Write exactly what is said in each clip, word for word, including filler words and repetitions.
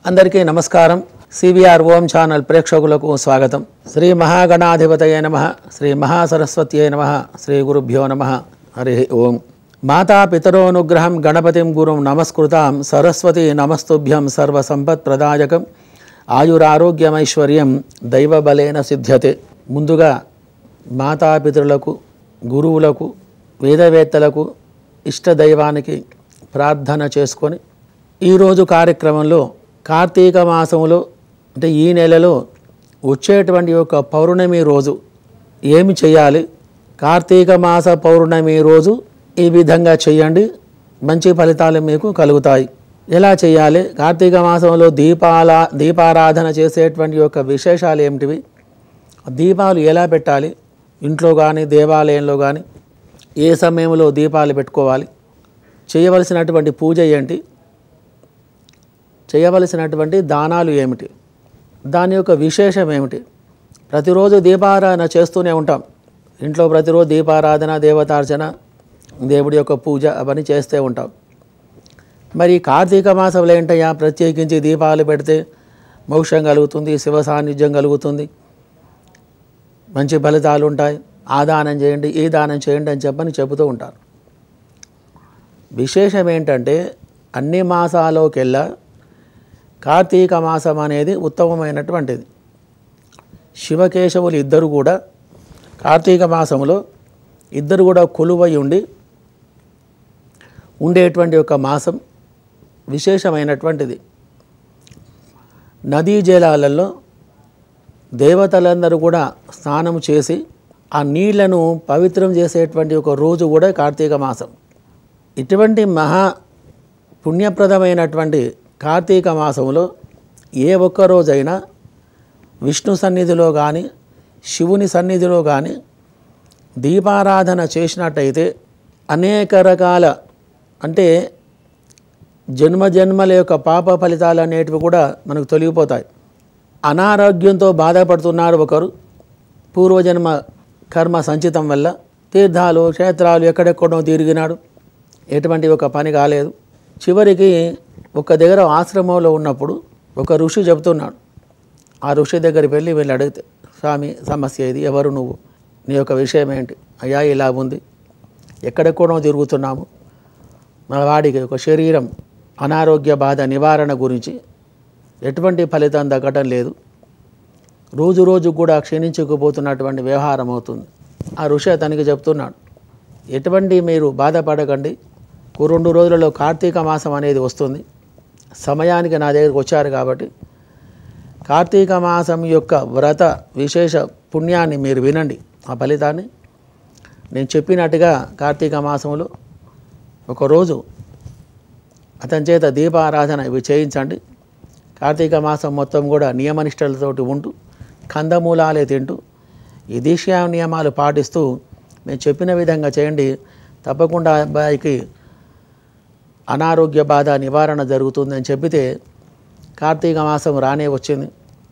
అందరికీ నమస్కారం. సివిఆర్ ఓం ఛానల్ ప్రేక్షకులకు స్వాగతం. శ్రీ మహాగణాధిపతయే నమః. శ్రీ మహాసరస్వత్యే నమః. శ్రీ గురుభ్యో నమః. హరి ఓం. మాతాపితరోనుగ్రహం గణపతిం గురుం నమస్కృతాం సరస్వతి నమస్తుభ్యం సర్వసంపత్ప్రదాయకం ఆయురారోగ్యమైశ్వర్యం దైవబలేన సిద్ధ్యతే. ముందుగా మాతాపితరులకు, గురువులకు, వేదవేత్తలకు, ఇష్టదైవానికి ప్రార్థన చేసుకొని ఈరోజు కార్యక్రమంలో కార్తీక మాసంలో అంటే ఈ నెలలో వచ్చేటువంటి ఒక పౌర్ణమి రోజు ఏమి చేయాలి, కార్తీక మాస పౌర్ణమి రోజు ఈ విధంగా చేయండి, మంచి ఫలితాలు మీకు కలుగుతాయి. ఎలా చేయాలి, కార్తీక మాసంలో దీపాల దీపారాధన చేసేటువంటి యొక్క విశేషాలు ఏమిటివి, దీపాలు ఎలా పెట్టాలి, ఇంట్లో కానీ దేవాలయంలో కానీ ఏ సమయంలో దీపాలు పెట్టుకోవాలి, చేయవలసినటువంటి పూజ ఏంటి, చేయవలసినటువంటి దానాలు ఏమిటి, దాని యొక్క విశేషం ఏమిటి. ప్రతిరోజు దీపారాధన చేస్తూనే ఉంటాం. ఇంట్లో ప్రతిరోజు దీపారాధన, దేవతార్చన, దేవుడి యొక్క పూజ అవన్నీ చేస్తూ ఉంటాం. మరి కార్తీక మాసంలో ఏంటయ్యా ప్రత్యేకించి దీపాలు పెడితే మోక్షం కలుగుతుంది, శివ సాన్నిధ్యం కలుగుతుంది, మంచి ఫలితాలు ఉంటాయి, ఆ దానం చేయండి, ఈ దానం చేయండి అని చెప్పని చెబుతూ ఉంటారు. విశేషం ఏంటంటే అన్ని మాసాల్లోకెల్లా కార్తీక మాసం అనేది ఉత్తమమైనటువంటిది. శివకేశవులు ఇద్దరు కూడా కార్తీక మాసంలో ఇద్దరు కూడా కొలువై ఉండి ఉండేటువంటి ఒక మాసం విశేషమైనటువంటిది. నదీ జలాలలో దేవతలందరూ కూడా స్నానం చేసి ఆ నీళ్లను పవిత్రం చేసేటువంటి ఒక రోజు కూడా కార్తీక మాసం. ఇటువంటి మహా పుణ్యప్రదమైనటువంటి కార్తీక మాసంలో ఏ ఒక్క రోజైనా విష్ణు సన్నిధిలో కానీ శివుని సన్నిధిలో కానీ దీపారాధన చేసినట్టయితే అనేక రకాల అంటే జన్మ జన్మల యొక్క పాప ఫలితాలు అనేటివి కూడా మనకు తొలగిపోతాయి. అనారోగ్యంతో బాధపడుతున్నారు ఒకరు, పూర్వజన్మ కర్మ సంచితం వల్ల తీర్థాలు క్షేత్రాలు ఎక్కడెక్కడో తిరిగినాడు, ఎటువంటి ఒక పని కాలేదు. చివరికి ఒక దగ్గర ఆశ్రమంలో ఉన్నప్పుడు ఒక ఋషి చెబుతున్నాడు. ఆ ఋషి దగ్గరికి వెళ్ళి వెళ్ళి అడిగితే, స్వామి సమస్య ఇది, ఎవరు నువ్వు, నీ యొక్క విషయం ఏంటి, అయ్యా ఇలా ఉంది, ఎక్కడెక్కడో తిరుగుతున్నాము, మన వాడికి ఒక శరీరం అనారోగ్య బాధ నివారణ గురించి ఎటువంటి ఫలితం దక్కటం లేదు, రోజు రోజు కూడా క్షీణించుకుపోతున్నటువంటి వ్యవహారం అవుతుంది. ఆ ఋషి అతనికి చెప్తున్నాడు, ఎటువంటి మీరు బాధపడకండి, రెండు రోజులలో కార్తీక మాసం అనేది వస్తుంది, సమయానికి నా దగ్గరికి వచ్చారు కాబట్టి కార్తీక మాసం యొక్క వ్రత విశేష పుణ్యాన్ని మీరు వినండి, ఆ ఫలితాన్ని నేను చెప్పినట్టుగా కార్తీక మాసంలో ఒకరోజు అతని చేత దీపారాధన ఇవి చేయించండి. కార్తీక మాసం మొత్తం కూడా నియమనిష్టలతోటి ఉంటూ కందమూలాలే తింటూ ఈ దీక్షా నియమాలు పాటిస్తూ నేను చెప్పిన విధంగా చేయండి, తప్పకుండా అబ్బాయికి అనారోగ్య బాధ నివారణ జరుగుతుందని చెప్పితే కార్తీక మాసం రానే వచ్చింది.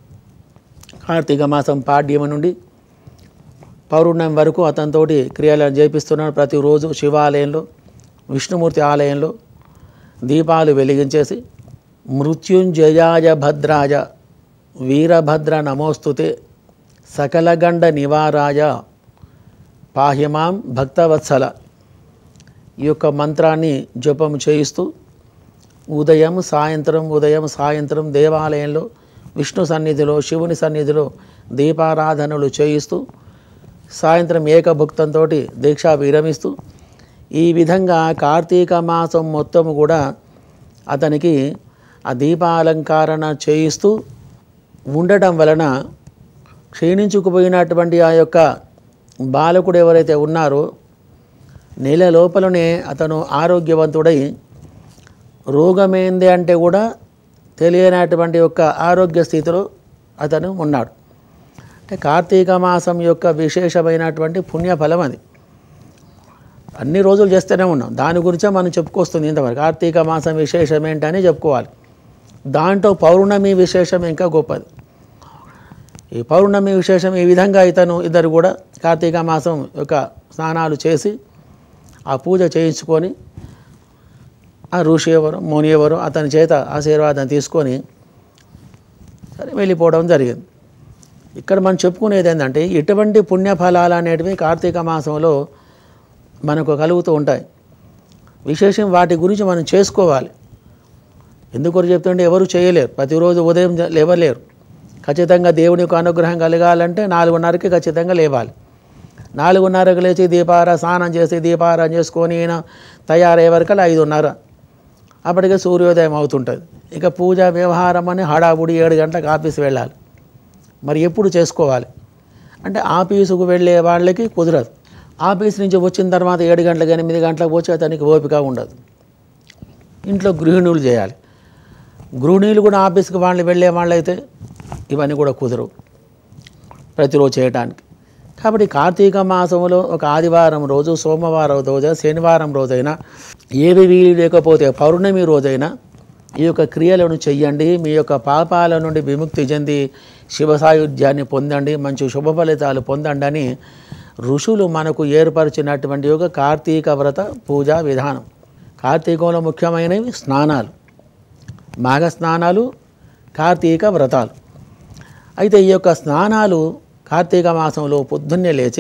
కార్తీక మాసం పాడ్యం నుండి పౌర్ణమి వరకు అతనితోటి క్రియలను చేపిస్తున్నాడు. ప్రతిరోజు శివాలయంలో విష్ణుమూర్తి ఆలయంలో దీపాలు వెలిగించేసి మృత్యుంజయాయ భద్రాయ వీరభద్ర నమోస్తుతే సకలగండ నివారాయ పాహ్యమాం భక్తవత్సల ఈ యొక్క మంత్రాన్ని జపం చేయిస్తూ ఉదయం సాయంత్రం ఉదయం సాయంత్రం దేవాలయంలో విష్ణు సన్నిధిలో శివుని సన్నిధిలో దీపారాధనలు చేయిస్తూ సాయంత్రం ఏకభుక్తంతో దీక్ష విరమిస్తూ ఈ విధంగా కార్తీక మాసం మొత్తం కూడా అతనికి ఆ దీపాలంకరణ చేయిస్తూ ఉండటం వలన క్షీణించుకుపోయినటువంటి ఆ యొక్క బాలకుడు ఎవరైతే ఉన్నారో నెల లోపలనే అతను ఆరోగ్యవంతుడై రోగమేంది అంటే కూడా తెలియనటువంటి యొక్క ఆరోగ్య స్థితిలో అతను ఉన్నాడు. అంటే కార్తీక మాసం యొక్క విశేషమైనటువంటి పుణ్యఫలం అది. అన్ని రోజులు చేస్తూనే ఉన్నాం, దాని గురించే మనం చెప్పుకొస్తుంది. ఇంతవరకు కార్తీక మాసం విశేషం ఏంటని చెప్పుకోవాలి. దాంట్లో పౌర్ణమి విశేషం ఇంకా గొప్పది. ఈ పౌర్ణమి విశేషం ఈ విధంగా ఇతను ఇద్దరు కూడా కార్తీక మాసం యొక్క స్నానాలు చేసి ఆ పూజ చేయించుకొని ఆ ఋషి ఎవరు ముని ఎవరు అతని చేత ఆశీర్వాదం తీసుకొని సరే వెళ్ళిపోవడం జరిగింది. ఇక్కడ మనం చెప్పుకునేది ఏంటంటే ఇటువంటి పుణ్యఫలాలు అనేటివి కార్తీక మాసంలో మనకు కలుగుతూ ఉంటాయి. విశేషం వాటి గురించి మనం చేసుకోవాలి. ఎందుకు చెప్తుంటే ఎవరు చేయలేరు, ప్రతిరోజు ఉదయం లేవలేరు. ఖచ్చితంగా దేవుని యొక్క అనుగ్రహం కలగాలంటే నాలుగున్నరకి ఖచ్చితంగా లేవాలి. నాలుగున్నరకు లేచి దీపార స్నానం చేసి దీపారం చేసుకొని ఈయన తయారయ్యే వరకల్లా ఐదున్నర, అప్పటికే సూర్యోదయం అవుతుంటుంది. ఇక పూజ వ్యవహారం అని హడావుడి ఏడు గంటలకు ఆఫీస్ వెళ్ళాలి. మరి ఎప్పుడు చేసుకోవాలి అంటే ఆఫీసుకు వెళ్ళే వాళ్ళకి కుదరదు. ఆఫీస్ నుంచి వచ్చిన తర్వాత ఏడు గంటలకు ఎనిమిది గంటలకు వచ్చే అతనికి ఓపిక ఉండదు. ఇంట్లో గృహిణులు చేయాలి. గృహిణులు కూడా ఆఫీస్కి వాళ్ళు వెళ్ళే వాళ్ళైతే ఇవన్నీ కూడా కుదరవు ప్రతిరోజు చేయడానికి. కాబట్టి కార్తీక మాసంలో ఒక ఆదివారం రోజు, సోమవారం రోజు, శనివారం రోజైనా, ఏవి వీలు లేకపోతే పౌర్ణమి రోజైనా ఈ యొక్క క్రియలను చెయ్యండి. మీ యొక్క పాపాల నుండి విముక్తి చెంది శివ సాయుధ్యాన్ని పొందండి, మంచి శుభ ఫలితాలు పొందండి అని ఋషులు మనకు ఏర్పరిచినటువంటి ఒక కార్తీక వ్రత పూజా విధానం. కార్తీకంలో ముఖ్యమైనవి స్నానాలు, మాఘ స్నానాలు, కార్తీక వ్రతాలు. అయితే ఈ యొక్క స్నానాలు కార్తీక మాసంలో పొద్దున్నే లేచి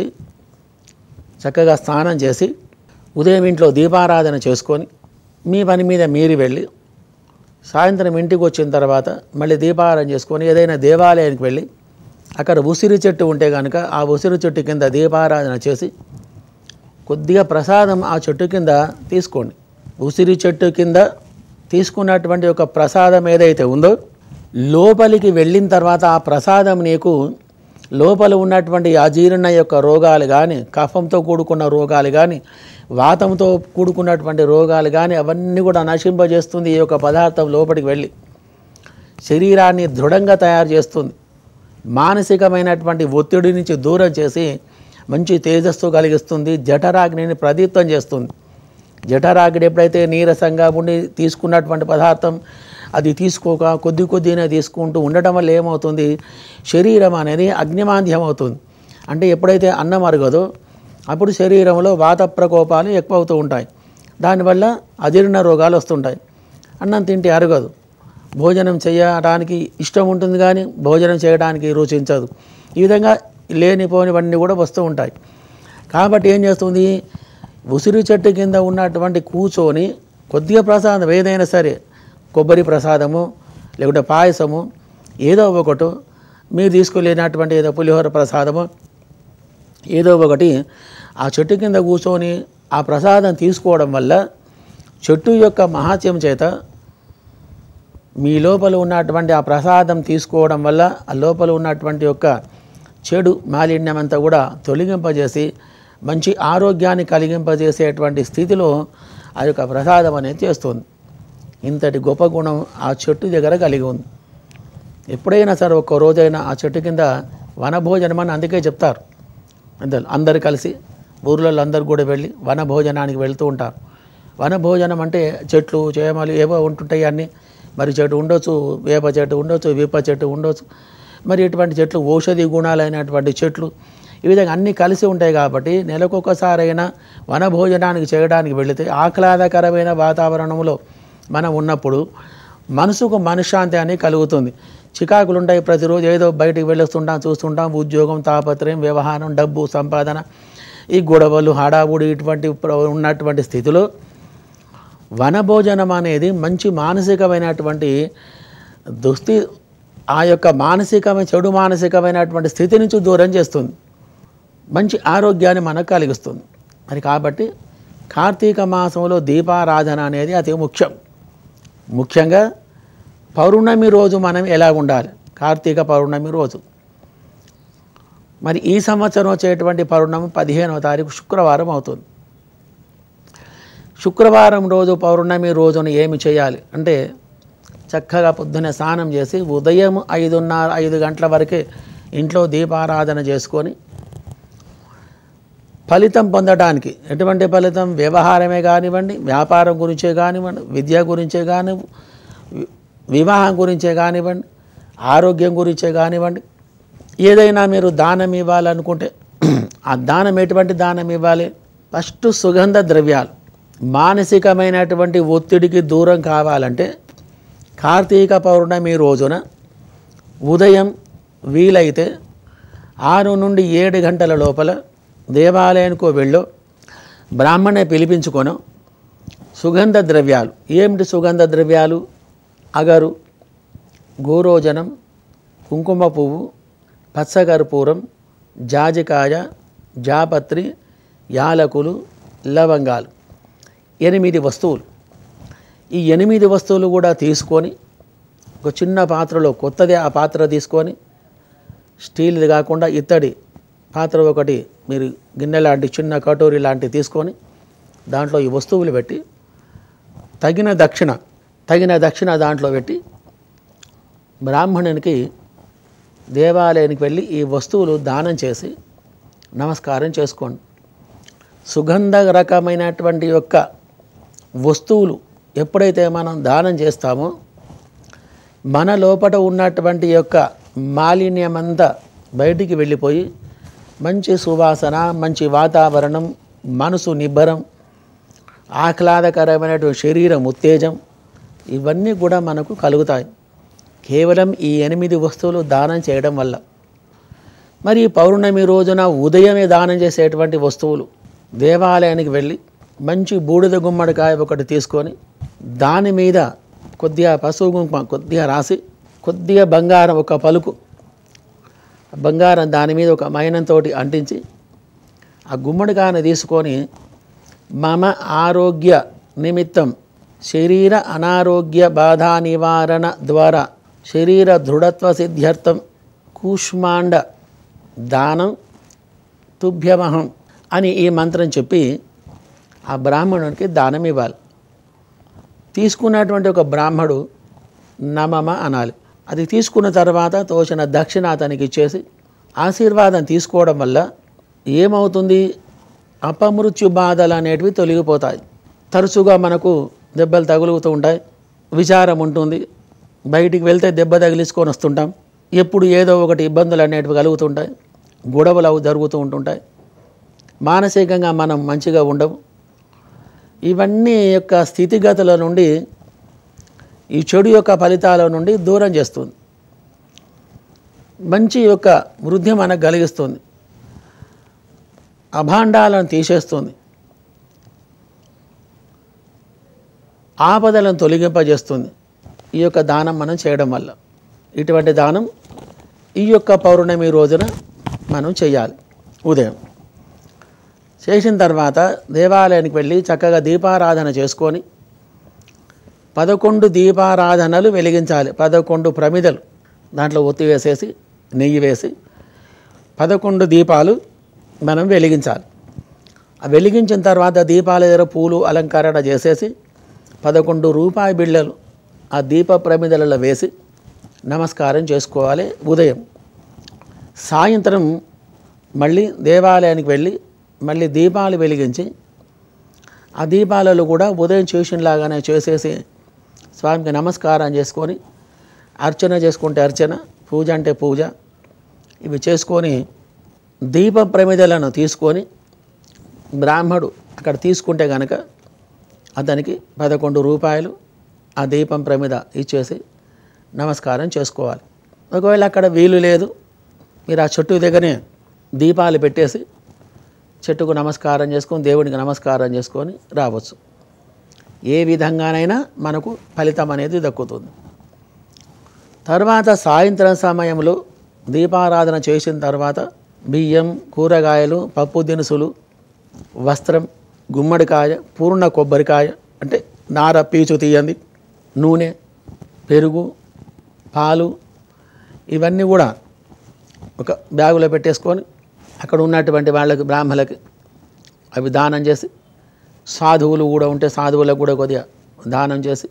చక్కగా స్నానం చేసి ఉదయం ఇంట్లో దీపారాధన చేసుకొని మీ పని మీద మీరు వెళ్ళి సాయంత్రం ఇంటికి వచ్చిన తర్వాత మళ్ళీ దీపారాధన చేసుకొని ఏదైనా దేవాలయానికి వెళ్ళి అక్కడ ఉసిరి చెట్టు ఉంటే కనుక ఆ ఉసిరి చెట్టు కింద దీపారాధన చేసి కొద్దిగా ప్రసాదం ఆ చెట్టు కింద తీసుకోండి. ఉసిరి చెట్టు కింద తీసుకున్నటువంటి ఒక ప్రసాదం ఏదైతే ఉందో లోపలికి వెళ్ళిన తర్వాత ఆ ప్రసాదం నీకు లోపల ఉన్నటువంటి అజీర్ణ యొక్క రోగాలు కానీ, కఫంతో కూడుకున్న రోగాలు కానీ, వాతంతో కూడుకున్నటువంటి రోగాలు కానీ అవన్నీ కూడా నశింపజేస్తుంది. ఈ యొక్క పదార్థం లోపలికి వెళ్ళి శరీరాన్ని దృఢంగా తయారు చేస్తుంది. మానసికమైనటువంటి ఒత్తిడి నుంచి దూరం చేసి మంచి తేజస్సు కలిగిస్తుంది. జఠరాగ్నిని ప్రదీప్తం చేస్తుంది. జఠరాగ్ని ఎప్పుడైతే నీరసంగా ఉండి తీసుకున్నటువంటి పదార్థం అది తీసుకోక కొద్ది కొద్దిగా తీసుకుంటూ ఉండటం వల్ల ఏమవుతుంది, శరీరం అనేది అగ్నిమాంద్యం అవుతుంది. అంటే ఎప్పుడైతే అన్నం అరగదో అప్పుడు శరీరంలో వాత ప్రకోపాలు ఎక్కువ అవుతూ ఉంటాయి. దానివల్ల అజీర్ణ రోగాలు వస్తుంటాయి. అన్నం తింటే అరగదు, భోజనం చేయడానికి ఇష్టం ఉంటుంది కానీ భోజనం చేయడానికి రుచించదు. ఈ విధంగా లేనిపోనివన్నీ కూడా వస్తూ ఉంటాయి. కాబట్టి ఏం చేస్తుంది, ఉసిరి చెట్టు కింద ఉన్నటువంటి కూర్చొని కొద్దిగా ప్రసాదం ఏదైనా సరే, కొబ్బరి ప్రసాదము లేకుంటే పాయసము ఏదో ఒకటి మీరు తీసుకోలేనటువంటి ఏదో పులిహోర ప్రసాదము ఏదో ఒకటి ఆ చెట్టు కింద కూర్చొని ఆ ప్రసాదం తీసుకోవడం వల్ల చెట్టు యొక్క మహాత్యం చేత మీ లోపల ఉన్నటువంటి ఆ ప్రసాదం తీసుకోవడం వల్ల ఆ లోపల ఉన్నటువంటి యొక్క చెడు మాలిన్యం అంతా కూడా తొలగింపజేసి మంచి ఆరోగ్యాన్ని కలిగింపజేసేటువంటి స్థితిలో ఆ యొక్క ప్రసాదం అనేది చేస్తుంది. ఇంతటి గొప్ప గుణం ఆ చెట్టు దగ్గర కలిగి ఉంది. ఎప్పుడైనా సరే ఒక్క రోజైనా ఆ చెట్టు కింద వనభోజనం అని అందుకే చెప్తారు. అంతే అందరు కలిసి ఊర్లలో అందరు కూడా వెళ్ళి వనభోజనానికి వెళ్తూ ఉంటారు. వనభోజనం అంటే చెట్లు చేమలు ఏవో ఉంటుంటాయి అన్నీ. మరి చెట్టు ఉండొచ్చు, వేప చెట్టు ఉండొచ్చు, వేప చెట్టు ఉండొచ్చు, మరి ఇటువంటి చెట్లు ఔషధి గుణాలైనటువంటి చెట్లు, ఈ విధంగా అన్నీ కలిసి ఉంటాయి. కాబట్టి నెలకొకసారైనా వనభోజనానికి చేయడానికి వెళితే ఆహ్లాదకరమైన వాతావరణంలో మనం ఉన్నప్పుడు మనసుకు మనశ్శాంతి అనేది కలుగుతుంది. చికాకులు ఉంటాయి, ప్రతిరోజు ఏదో బయటికి వెళ్ళొస్తుంటాం, చూస్తుంటాం, ఉద్యోగం, తాపత్రయం, వ్యవహారం, డబ్బు, సంపాదన, ఈ గొడవలు, హడావుడి ఇటువంటి ఉన్నటువంటి స్థితిలో వనభోజనం అనేది మంచి మానసికమైనటువంటి దుస్థి ఆ యొక్క మానసికమైన చెడు మానసికమైనటువంటి స్థితి నుంచి దూరం చేస్తుంది, మంచి ఆరోగ్యాన్ని మనకు కలిగిస్తుంది. మరి కాబట్టి కార్తీక మాసంలో దీపారాధన అనేది అతి ముఖ్యం. ముఖ్యంగా పౌర్ణమి రోజు మనం ఎలా ఉండాలి, కార్తీక పౌర్ణమి రోజు. మరి ఈ సంవత్సరం వచ్చేటువంటి పౌర్ణమి పదిహేనవ తారీఖు శుక్రవారం అవుతుంది. శుక్రవారం రోజు పౌర్ణమి రోజున ఏమి చేయాలి అంటే చక్కగా పొద్దున్నే స్నానం చేసి ఉదయం ఐదున్నర ఐదు గంటల వరకే ఇంట్లో దీపారాధన చేసుకొని ఫలితం పొందడానికి, ఎటువంటి ఫలితం, వ్యవహారమే కానివ్వండి, వ్యాపారం గురించే కానివ్వండి, విద్య గురించే కానివ్వండి, వివాహం గురించే కానివ్వండి, ఆరోగ్యం గురించే కానివ్వండి, ఏదైనా మీరు దానం ఇవ్వాలనుకుంటే ఆ దానం ఎటువంటి దానం ఇవ్వాలి, ఫస్ట్ సుగంధ ద్రవ్యాలు. మానసికమైనటువంటి ఒత్తిడికి దూరం కావాలంటే కార్తీక పౌర్ణమి రోజున ఉదయం వీలైతే ఆరు నుండి ఏడు గంటల లోపల దేవాలయానికి వెళ్ళు, బ్రాహ్మణే పిలిపించుకొని సుగంధ ద్రవ్యాలు, ఏమిటి సుగంధ ద్రవ్యాలు? అగరు, గోరోజనం, కుంకుమ పువ్వు, పచ్చకర్పూరం, జాజికాయ, జాపత్రి, యాలకులు, లవంగాలు, ఎనిమిది వస్తువులు. ఈ ఎనిమిది వస్తువులు కూడా తీసుకొని ఒక చిన్న పాత్రలో, కొత్తది ఆ పాత్ర తీసుకొని, స్టీల్ది కాకుండా ఇత్తడి పాత్ర ఒకటి మీరు గిన్నె లాంటి చిన్న కటోరీ లాంటివి తీసుకొని దాంట్లో ఈ వస్తువులు పెట్టి తగిన దక్షిణ తగిన దక్షిణ దాంట్లో పెట్టి బ్రాహ్మణునికి దేవాలయానికి వెళ్ళి ఈ వస్తువులు దానం చేసి నమస్కారం చేసుకోండి. సుగంధ రకమైనటువంటి యొక్క వస్తువులు ఎప్పుడైతే మనం దానం చేస్తామో మన లోపల ఉన్నటువంటి యొక్క మాలిన్యమంతా బయటికి వెళ్ళిపోయి మంచి సువాసన, మంచి వాతావరణం, మనసు నిబ్బరం, ఆహ్లాదకరమైనటువంటి శరీరం ఉత్తేజం ఇవన్నీ కూడా మనకు కలుగుతాయి కేవలం ఈ ఎనిమిది వస్తువులు దానం చేయడం వల్ల. మరి పౌర్ణమి రోజున ఉదయమే దానం చేసేటువంటి వస్తువులు దేవాలయానికి వెళ్ళి మంచి బూడిద గుమ్మడికాయ ఒకటి తీసుకొని దాని మీద కొద్దిగా పసుపు కుంకుమ కొద్దిగా రాసి కొద్దిగా బంగారం ఒక పలుకు బంగారం దాని మీద ఒక మైనంతో అంటించి ఆ గుమ్మడికాయను తీసుకొని మమ ఆరోగ్య నిమిత్తం శరీర అనారోగ్య బాధా నివారణ ద్వారా శరీర దృఢత్వ సిద్ధ్యర్థం కూష్మాండ దానం తుభ్యమహం అని ఈ మంత్రం చెప్పి ఆ బ్రాహ్మణునికి దానం ఇవ్వాలి. తీసుకున్నటువంటి ఒక బ్రాహ్మడు నమమ అనాలి. అది తీసుకున్న తర్వాత తోచిన దక్షిణ అతనికి ఇచ్చేసి ఆశీర్వాదం తీసుకోవడం వల్ల ఏమవుతుంది? అపమృత్యు బాధలు అనేటివి తొలగిపోతాయి. తరచుగా మనకు దెబ్బలు తగులుతూ ఉంటాయి, విచారం ఉంటుంది, బయటికి వెళ్తే దెబ్బ తగిలించుకొని వస్తుంటాం, ఎప్పుడు ఏదో ఒకటి ఇబ్బందులు అనేటివి కలుగుతుంటాయి, గొడవలు అవి జరుగుతూ ఉంటుంటాయి, మానసికంగా మనం మంచిగా ఉండము. ఇవన్నీ యొక్క స్థితిగతుల నుండి ఈ చెడు యొక్క ఫలితాల నుండి దూరం చేస్తుంది, మంచి యొక్క వృద్ధి మనకు కలిగిస్తుంది, అభాండాలను తీసేస్తుంది, ఆపదలను తొలగింపజేస్తుంది ఈ యొక్క దానం మనం చేయడం వల్ల. ఇటువంటి దానం ఈ యొక్క పౌర్ణమి రోజున మనం చేయాలి. ఉదయం చేసిన తర్వాత దేవాలయానికి వెళ్ళి చక్కగా దీపారాధన చేసుకొని పదకొండు దీపారాధనలు వెలిగించాలి. పదకొండు ప్రమిదలు దాంట్లో ఒత్తి వేసేసి నెయ్యి వేసి పదకొండు దీపాలు మనం వెలిగించాలి. ఆ వెలిగించిన తర్వాత దీపాల దగ్గర పూలు అలంకరణ చేసేసి పదకొండు రూపాయి బిళ్ళలు ఆ దీప ప్రమిదలలో వేసి నమస్కారం చేసుకోవాలి ఉదయం. సాయంత్రం మళ్ళీ దేవాలయానికి వెళ్ళి మళ్ళీ దీపాలు వెలిగించి ఆ దీపాలలో కూడా ఉదయం చేసినలాగానే చేసేసి స్వామికి నమస్కారం చేసుకొని అర్చన చేసుకుంటే అర్చన, పూజ అంటే పూజ, ఇవి చేసుకొని దీప ప్రమిదలను తీసుకొని బ్రాహ్మడు అక్కడ తీసుకుంటే కనుక అతనికి పదకొండు రూపాయలు ఆ దీపం ప్రమిద ఇచ్చేసి నమస్కారం చేసుకోవాలి. ఒకవేళ అక్కడ వీలు లేదు, మీరు ఆ చెట్టు దగ్గరనే దీపాలు పెట్టేసి చెట్టుకు నమస్కారం చేసుకొని దేవునికి నమస్కారం చేసుకొని రావచ్చు. ఏ విధంగానైనా మనకు ఫలితం అనేది దక్కుతుంది. తర్వాత సాయంత్రం సమయంలో దీపారాధన చేసిన తర్వాత బియ్యం, కూరగాయలు, పప్పు దినుసులు, వస్త్రం, గుమ్మడికాయ, పూర్ణ కొబ్బరికాయ అంటే నార పీచు తీయండి, నూనె, పెరుగు, పాలు ఇవన్నీ కూడా ఒక బ్యాగులో పెట్టేసుకొని అక్కడ ఉన్నటువంటి వాళ్ళకి బ్రాహ్మణులకి అవి దానం చేసి, సాధువులు కూడా ఉంటే సాధువులకు కూడా కొద్దిగా దానం చేసి,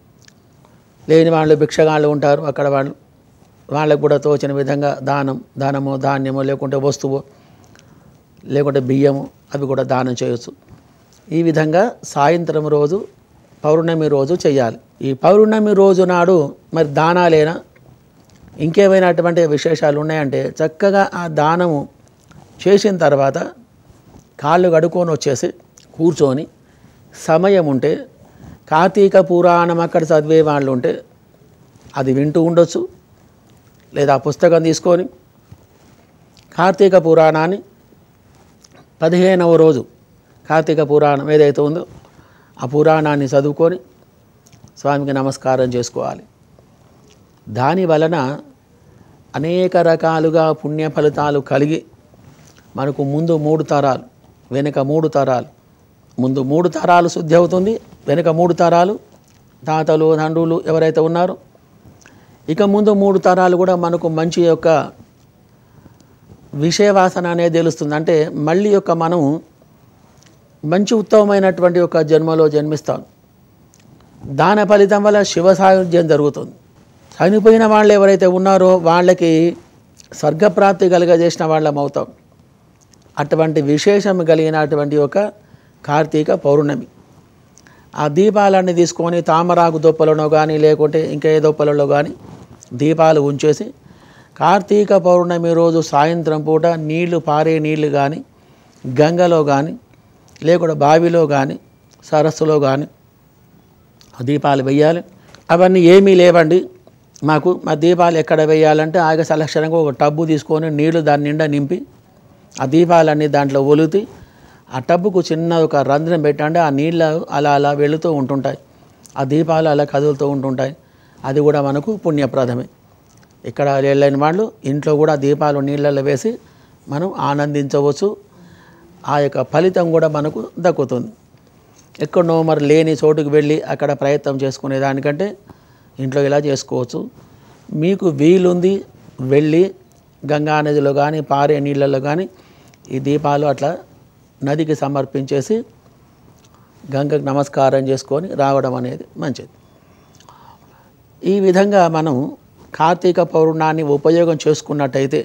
లేని వాళ్ళు భిక్షగాళ్ళు ఉంటారు అక్కడ వాళ్ళు వాళ్ళకు కూడా తోచిన విధంగా దానం దానము ధాన్యము లేకుంటే వస్తువు లేకుంటే బియ్యము అవి కూడా దానం చేయొచ్చు. ఈ విధంగా సాయంత్రం రోజు పౌర్ణమి రోజు చేయాలి. ఈ పౌర్ణమి రోజు నాడు మరి దానాలేనా ఇంకేమైనటువంటి విశేషాలు ఉన్నాయంటే చక్కగా ఆ దానము చేసిన తర్వాత కాళ్ళు కడుక్కొని వచ్చేసి కూర్చొని సమయం ఉంటే కార్తీక పురాణం అక్కడ చదివే వాళ్ళు ఉంటే అది వింటూ ఉండొచ్చు, లేదా పుస్తకం తీసుకొని కార్తీక పురాణాన్ని పదిహేనవ రోజు కార్తీక పురాణం ఏదైతే ఉందో ఆ పురాణాన్ని చదువుకొని స్వామికి నమస్కారం చేసుకోవాలి. దాని వలన అనేక రకాలుగా పుణ్య ఫలితాలు కలిగి మనకు ముందు మూడు తరాలు వెనుక మూడు తరాలు ముందు మూడు తరాలు శుద్ధి అవుతుంది, వెనుక మూడు తరాలు తాతలు తండ్రులు ఎవరైతే ఉన్నారో ఇక ముందు మూడు తరాలు కూడా మనకు మంచి యొక్క విషయవాసన అనేది తెలుస్తుంది. అంటే మళ్ళీ యొక్క మనం మంచి ఉత్తమమైనటువంటి ఒక జన్మలో జన్మిస్తాం. దాని ఫలితం వల్ల శివ సాయుధ్యం జరుగుతుంది. చనిపోయిన వాళ్ళు ఎవరైతే ఉన్నారో వాళ్ళకి స్వర్గప్రాప్తి కలుగజేసిన వాళ్ళం అవుతాం. అటువంటి విశేషం కలిగినటువంటి ఒక కార్తీక పౌర్ణమి. ఆ దీపాలన్నీ తీసుకొని తామరాకు దొప్పలలో కానీ లేకుంటే ఇంకా ఏ దొప్పలలో కానీ దీపాలు ఉంచేసి కార్తీక పౌర్ణమి రోజు సాయంత్రం పూట నీళ్లు పారే నీళ్లు కానీ గంగలో కానీ లేకుండా బావిలో కానీ సరస్సులో కానీ దీపాలు వేయాలి. అవన్నీ ఏమీ లేవండి మాకు, మా దీపాలు ఎక్కడ వేయాలంటే ఆగ సలక్షణంగా ఒక టబ్బు తీసుకొని నీళ్లు దాని నిండా నింపి ఆ దీపాలన్నీ దాంట్లో ఒలుతి ఆ టబ్బుకు చిన్న ఒక రంధ్రం పెట్టండి, ఆ నీళ్ళు అలా అలా వెళుతూ ఉంటుంటాయి, ఆ దీపాలు అలా కదులుతూ ఉంటుంటాయి. అది కూడా మనకు పుణ్యప్రదమే. ఇక్కడ వెళ్ళని వాళ్ళు ఇంట్లో కూడా దీపాలు నీళ్ళల్లో వేసి మనం ఆనందించవచ్చు. ఆ యొక్క ఫలితం కూడా మనకు దక్కుతుంది. ఎక్కడో మరి లేని చోటుకు వెళ్ళి అక్కడ ప్రయత్నం చేసుకునే దానికంటే ఇంట్లో ఇలా చేసుకోవచ్చు. మీకు వీలుంది వెళ్ళి గంగా నదిలో కానీ పారే నీళ్ళల్లో కానీ ఈ దీపాలు అట్లా నదికి సమర్పించేసి గంగకు నమస్కారం చేసుకొని రావడం అనేది మంచిది. ఈ విధంగా మనం కార్తీక పౌర్ణాన్ని ఉపయోగం చేసుకున్నట్టయితే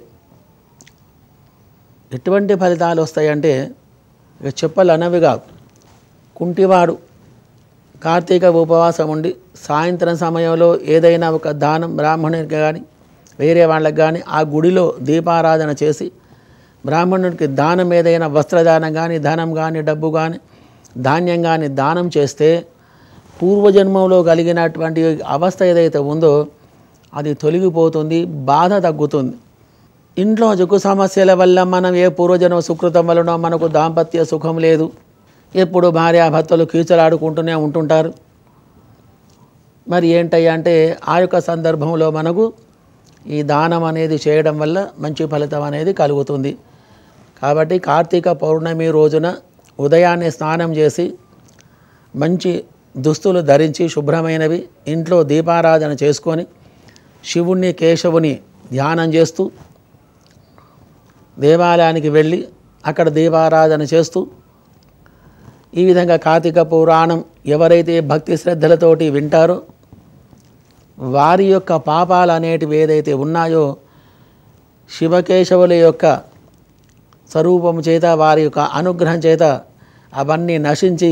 ఎటువంటి ఫలితాలు వస్తాయంటే ఇక చెప్పలనవి కాదు. కుంటివాడు కార్తీక ఉపవాసం ఉండి సాయంత్రం సమయంలో ఏదైనా ఒక దానం బ్రాహ్మణునికి కానీ వేరే వాళ్ళకి కానీ ఆ గుడిలో దీపారాధన చేసి బ్రాహ్మణుడికి దానం ఏదైనా వస్త్రదానం కానీ ధనం కానీ డబ్బు కానీ ధాన్యం కానీ దానం చేస్తే పూర్వజన్మంలో కలిగినటువంటి అవస్థ ఏదైతే ఉందో అది తొలగిపోతుంది, బాధ తగ్గుతుంది. ఇంట్లో జుకు సమస్యల వల్ల మనం ఏ పూర్వజన్మ సుకృతం వలనో మనకు దాంపత్య సుఖం లేదు, ఎప్పుడు భార్యాభర్తలు కీచలాడుకుంటూనే ఉంటుంటారు. మరి ఏంటయ్యా అంటే ఆ యొక్క సందర్భంలో మనకు ఈ దానం అనేది చేయడం వల్ల మంచి ఫలితం అనేది కలుగుతుంది. కాబట్టి కార్తీక పౌర్ణమి రోజున ఉదయాన్నే స్నానం చేసి మంచి దుస్తులు ధరించి శుభ్రమైనవి ఇంట్లో దీపారాధన చేసుకొని శివుణ్ణి కేశవుని ధ్యానం చేస్తూ దేవాలయానికి వెళ్ళి అక్కడ దీపారాధన చేస్తూ ఈ విధంగా కార్తీక పురాణం ఎవరైతే భక్తి శ్రద్ధలతోటి వింటారో వారి యొక్క పాపాలు అనేటివి ఏదైతే ఉన్నాయో శివకేశవుల యొక్క స్వరూపం చేత వారి యొక్క అనుగ్రహం చేత అవన్నీ నశించి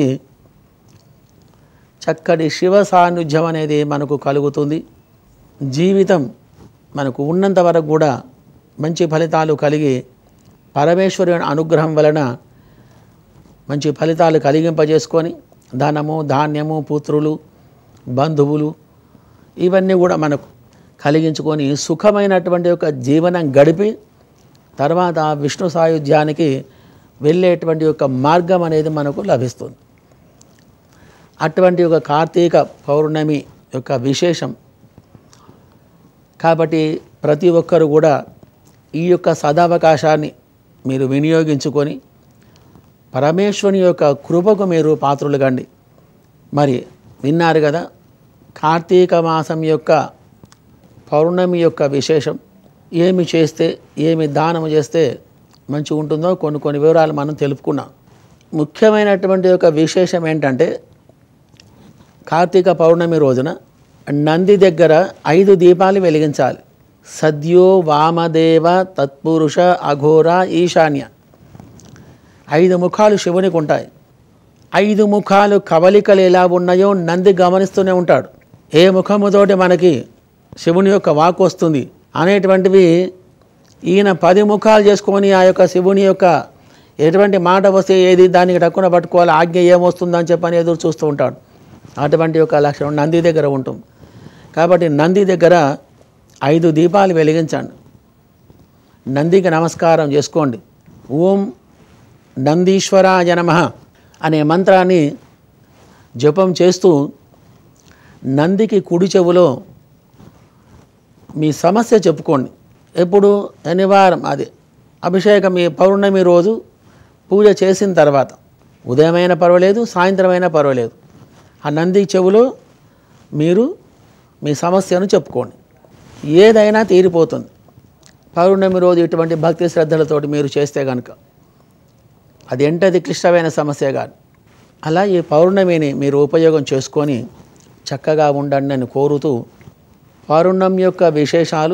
చక్కటి శివ సాన్నిధ్యం అనేది మనకు కలుగుతుంది. జీవితం మనకు ఉన్నంత వరకు కూడా మంచి ఫలితాలు కలిగి పరమేశ్వరుని అనుగ్రహం వలన మంచి ఫలితాలు కలిగింపజేసుకొని ధనము ధాన్యము పుత్రులు బంధువులు ఇవన్నీ కూడా మనకు కలిగించుకొని సుఖమైనటువంటి ఒక జీవనం గడిపి తర్వాత విష్ణు సాయుధ్యానికి వెళ్ళేటువంటి ఒక మార్గం అనేది మనకు లభిస్తుంది. అటువంటి ఒక కార్తీక పౌర్ణమి యొక్క విశేషం కాబట్టి ప్రతి ఒక్కరు కూడా ఈ యొక్క సదావకాశాన్ని మీరు వినియోగించుకొని పరమేశ్వరుని యొక్క కృపకు మీరు పాత్రులు కండి. మరి విన్నారు కదా కార్తీక మాసం యొక్క పౌర్ణమి యొక్క విశేషం, ఏమి చేస్తే ఏమి దానం చేస్తే మంచి ఉంటుందో కొన్ని కొన్ని వివరాలు మనం తెలుపుకున్నాం. ముఖ్యమైనటువంటి యొక్క విశేషం ఏంటంటే కార్తీక పౌర్ణమి రోజున నంది దగ్గర ఐదు దీపాలు వెలిగించాలి. సద్యో వామదేవ తత్పురుష అఘోర ఈశాన్య ఐదు ముఖాలు శివునికి ఉంటాయి. ఐదు ముఖాలు కవలికలు ఎలా ఉన్నాయో నంది గమనిస్తూనే ఉంటాడు. ఏ ముఖముతోటి మనకి శివుని యొక్క వాక్ వస్తుంది అనేటువంటివి ఈయన పది ముఖాలు చేసుకొని ఆ యొక్క శివుని యొక్క ఎటువంటి మాట వస్తే ఏది దానికి టక్కున పట్టుకోవాలి, ఆజ్ఞ ఏమొస్తుందని చెప్పని ఎదురు చూస్తూ ఉంటాడు. అటువంటి యొక్క లక్షణం నంది దగ్గర ఉంటుంది. కాబట్టి నంది దగ్గర ఐదు దీపాలు వెలిగించండి. నందికి నమస్కారం చేసుకోండి. ఓం నందీశ్వరాయ నమః అనే మంత్రాన్ని జపం చేస్తూ నందికి కుడి చెవులో మీ సమస్య చెప్పుకోండి. ఎప్పుడు శనివారం అది అభిషేకం ఈ పౌర్ణమి రోజు పూజ చేసిన తర్వాత ఉదయమైనా పర్వాలేదు, సాయంత్రమైనా పర్వాలేదు, ఆ నంది చెవులో మీరు మీ సమస్యను చెప్పుకోండి. ఏదైనా తీరిపోతుంది. పౌర్ణమి రోజు ఇటువంటి భక్తి శ్రద్ధలతోటి మీరు చేస్తే కనుక అది ఎంతది క్లిష్టమైన సమస్య కాదు. అలా ఈ పౌర్ణమిని మీరు ఉపయోగం చేసుకొని చక్కగా ఉండండి అని కోరుతూ, పౌర్ణమి యొక్క విశేషాలు,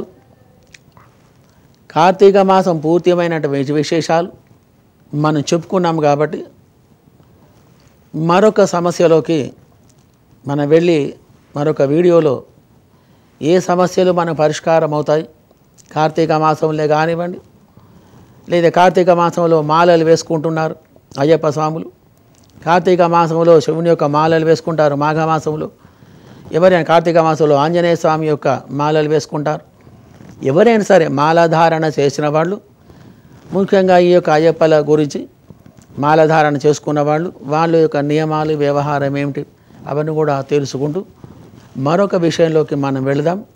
కార్తీక మాసం పూర్తిమైనటువంటి విశేషాలు మనం చెప్పుకున్నాం. కాబట్టి మరొక సమస్యలోకి మనం వెళ్ళి మరొక వీడియోలో ఏ సమస్యలు మనకు పరిష్కారం అవుతాయి, కార్తీక మాసంలో కానివ్వండి, లేదా కార్తీక మాసంలో మాలలు వేసుకుంటున్నారు అయ్యప్ప స్వాములు, కార్తీక మాసంలో శివుని యొక్క మాలలు వేసుకుంటారు, మాఘమాసంలో ఎవరైనా కార్తీక మాసంలో ఆంజనేయ స్వామి యొక్క మాలలు వేసుకుంటారు. ఎవరైనా సరే మాలధారణ చేసిన వాళ్ళు, ముఖ్యంగా ఈ యొక్క అయ్యప్పల గురించి మాలధారణ చేసుకున్న వాళ్ళు, వాళ్ళ యొక్క నియమాలు, వ్యవహారం ఏమిటి అవన్నీ కూడా తెలుసుకుంటూ మరొక విషయంలోకి మనం వెళదాం.